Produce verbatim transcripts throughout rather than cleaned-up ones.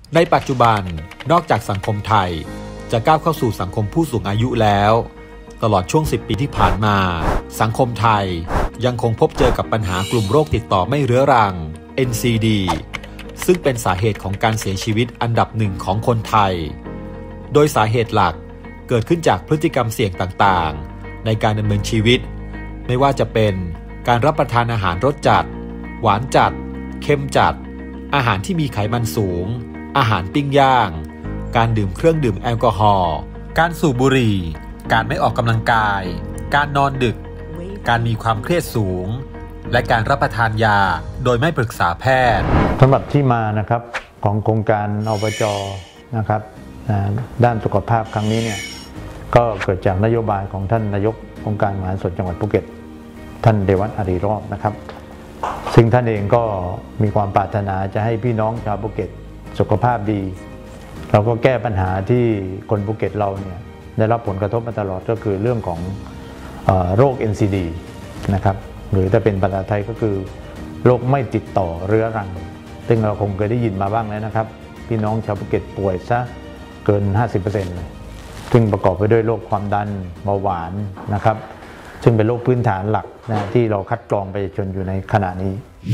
ในปัจจุบันนอกจากสังคมไทยจะก้าวเข้าสู่สังคมผู้สูงอายุแล้วตลอดช่วงสิบปีที่ผ่านมาสังคมไทยยังคงพบเจอกับปัญหากลุ่มโรคติดต่อไม่เรื้อรัง เอ็น ซี ดี ซึ่งเป็นสาเหตุของการเสียชีวิตอันดับหนึ่งของคนไทยโดยสาเหตุหลักเกิดขึ้นจากพฤติกรรมเสี่ยงต่างๆในการดำเนินชีวิตไม่ว่าจะเป็นการรับประทานอาหารรสจัดหวานจัดเค็มจัดอาหารที่มีไขมันสูงอาหารปิ้งย่างการดื่มเครื่องดื่มแอลกอฮอล์การสูบบุหรี่การไม่ออกกำลังกายการนอนดึกการมีความเครียดสูงและการรับประทานยาโดยไม่ปรึกษาแพทย์สำหรับที่มานะครับของโครงการอบจ.นะครับด้านสุขภาพครั้งนี้เนี่ยก็เกิดจากนโยบายของท่านนายกองค์การมหาส่วนจังหวัดภูเก็ตท่านเดวัฒน์อารีรอบนะครับซึ่งท่านเองก็มีความปรารถนาจะให้พี่น้องชาวภูเก็ตสุขภาพดีเราก็แก้ปัญหาที่คนภูเก็ตเราเนี่ยได้รับผลกระทบมาตลอดก็คือเรื่องของเอ่อโรค เอ็น ซี ดี นะครับหรือถ้าเป็นภาษาไทยก็คือโรคไม่ติดต่อเรื้อรังซึ่งเราคงเคยได้ยินมาบ้างแล้วนะครับพี่น้องชาวภูเก็ตป่วยซะเกิน ห้าสิบเปอร์เซ็นต์ เลยซึ่งประกอบไปด้วยโรคความดันเบาหวานนะครับซึ่งเป็นโรคพื้นฐานหลักนะที่เราคัดกรองประชาชนอยู่ในขณะนี้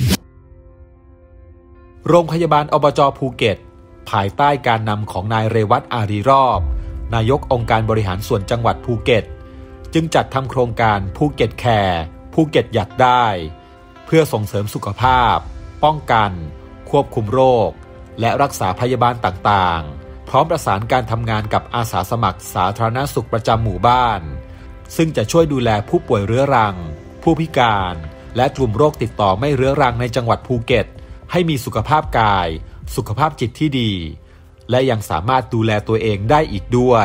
โรงพยาบาลอบจ.ภูเก็ตภายใต้การนำของนายเรวัต อารีรอบนายกองค์การบริหารส่วนจังหวัดภูเก็ตจึงจัดทำโครงการภูเก็ตแคร์ภูเก็ตอยากได้เพื่อส่งเสริมสุขภาพป้องกันควบคุมโรคและรักษาพยาบาลต่างๆพร้อมประสานการทำงานกับอาสาสมัครสาธารณสุขประจำหมู่บ้านซึ่งจะช่วยดูแลผู้ป่วยเรื้อรังผู้พิการและกลุ่มโรคติดต่อไม่เรื้อรังในจังหวัดภูเก็ตให้มีสุขภาพกายสุขภาพจิตที่ดีและยังสามารถดูแลตัวเองได้อีกด้วย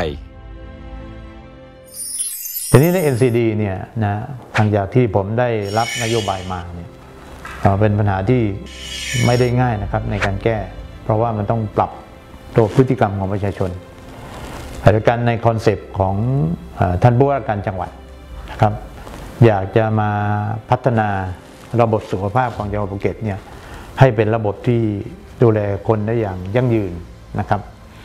ทีนี้ใน เอ็น ซี ดี เนี่ยนะทางจากที่ผมได้รับนโยบายมาเนี่ยเป็นปัญหาที่ไม่ได้ง่ายนะครับในการแก้เพราะว่ามันต้องปรับตัวพฤติกรรมของประชาชนแต่การในคอนเซปต์ของท่านผู้ว่าการจังหวัดนะครับอยากจะมาพัฒนาระบบสุขภาพของจังหวัดภูเก็ตเนี่ยให้เป็นระบบที่ดูแลคนได้อย่างยั่งยืนนะครับ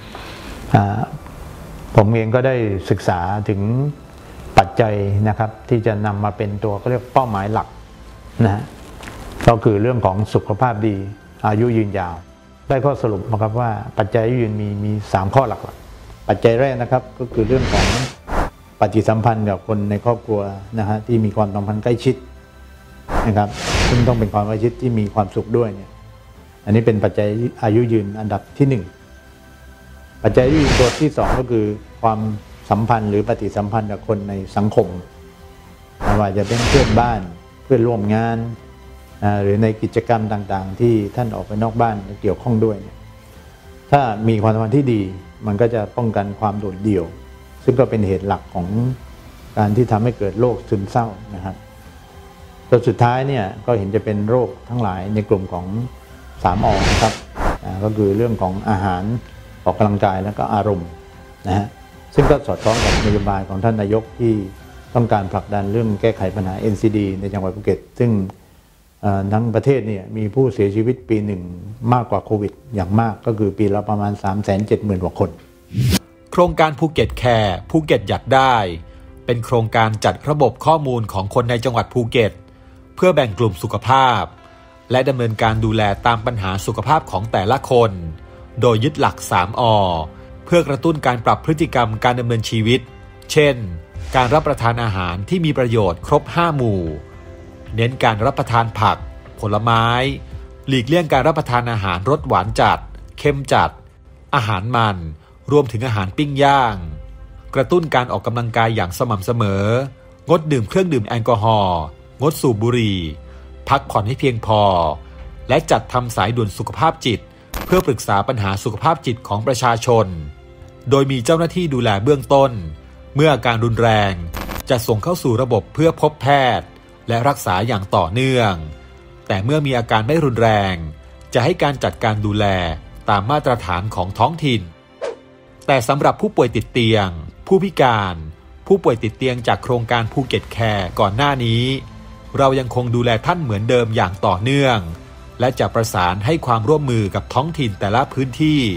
ผมเองก็ได้ศึกษาถึงปัจจัยนะครับที่จะนำมาเป็นตัวก็เรียกเป้าหมายหลักนะฮะก็คือเรื่องของสุขภาพดีอายุยืนยาวได้ข้อสรุปนะครับว่าปัจจัยอายุยืนมีมีสามข้อหลักๆปัจจัยแรกนะครับก็คือเรื่องของปฏิสัมพันธ์กับคนในครอบครัวนะฮะที่มีความสัมพันธ์ใกล้ชิดนะครับซึ่งต้องเป็นความใกล้ชิดที่มีความสุขด้วยเนี่ยอันนี้เป็นปัจจัยอายุยืนอันดับที่หนึ่งปัจจัยอายุยืนตัวที่สองก็คือความสัมพันธ์หรือปฏิสัมพันธ์กับคนในสังคมไม่ว่าจะเป็นเพื่อนบ้านเพื่อนร่วมงานหรือในกิจกรรมต่างๆที่ท่านออกไปนอกบ้านเกี่ยวข้องด้วยเนี่ยถ้ามีความสัมพันธ์ที่ดีมันก็จะป้องกันความโดดเดี่ยวซึ่งก็เป็นเหตุหลักของการที่ทำให้เกิดโรคซึมเศร้านะครับตัวสุดท้ายเนี่ยก็เห็นจะเป็นโรคทั้งหลายในกลุ่มของสามอนะครับก็คือเรื่องของอาหารออกกำลังกายแล้วก็อารมณ์นะฮะซึ่งก็สอดคล้องกับนโยบายของท่านนายกที่ต้องการผลักดันเรื่องแก้ไขปัญหา เอ็น ซี ดี ในจังหวัดภูเก็ตซึ่งทั้งประเทศเนี่ยมีผู้เสียชีวิตปีหนึ่งมากกว่าโควิดอย่างมากก็คือปีละประมาณ สามแสนเจ็ดหมื่น กว่าคนโครงการภูเก็ตแคร์ภูเก็ตอยากได้เป็นโครงการจัดระบบข้อมูลของคนในจังหวัดภูเก็ตเพื่อแบ่งกลุ่มสุขภาพและดำเนินการดูแลตามปัญหาสุขภาพของแต่ละคนโดยยึดหลัก สาม อ เพื่อกระตุ้นการปรับพฤติกรรมการดำเนินชีวิตเช่นการรับประทานอาหารที่มีประโยชน์ครบห้าหมู่เน้นการรับประทานผักผลไม้หลีกเลี่ยงการรับประทานอาหารรสหวานจัดเค็มจัดอาหารมันรวมถึงอาหารปิ้งย่างกระตุ้นการออกกำลังกายอย่างสม่ำเสมองดดื่มเครื่องดื่มแอลกอฮอล์งดสูบบุหรี่พักผ่อนให้เพียงพอและจัดทำสายด่วนสุขภาพจิตเพื่อปรึกษาปัญหาสุขภาพจิตของประชาชนโดยมีเจ้าหน้าที่ดูแลเบื้องต้นเมื่ออาการรุนแรงจะส่งเข้าสู่ระบบเพื่อพบแพทย์และรักษาอย่างต่อเนื่องแต่เมื่อมีอาการไม่รุนแรงจะให้การจัดการดูแลตามมาตรฐานของท้องถิ่นแต่สำหรับผู้ป่วยติดเตียงผู้พิการผู้ป่วยติดเตียงจากโครงการภูเก็ตแคร์ก่อนหน้านี้เรายังคงดูแลท่านเหมือนเดิมอย่างต่อเนื่องและจะประสานให้ความร่วมมือกับท้องถิ่นแต่ละพื้นที่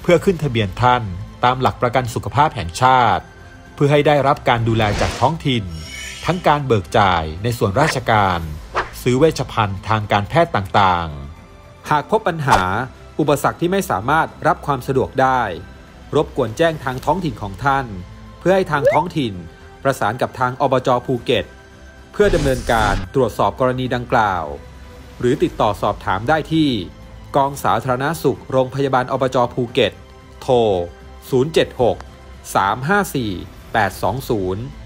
เพื่อขึ้นทะเบียนท่านตามหลักประกันสุขภาพแห่งชาติเพื่อให้ได้รับการดูแลจากท้องถิ่นทั้งการเบิกจ่ายในส่วนราชการซื้อเวชภัณฑ์ทางการแพทย์ต่างๆหากพบปัญหาอุปสรรคที่ไม่สามารถรับความสะดวกได้รบกวนแจ้งทางท้องถิ่นของท่านเพื่อให้ทางท้องถิ่นประสานกับทางอบจ.ภูเก็ตเพื่อดำเนินการตรวจสอบกรณีดังกล่าวหรือติดต่อสอบถามได้ที่กองสาธารณสุขโรงพยาบาลอบจ.ภูเก็ตโทรศูนย์ เจ็ด หก สาม ห้า สี่ แปด สอง ศูนย์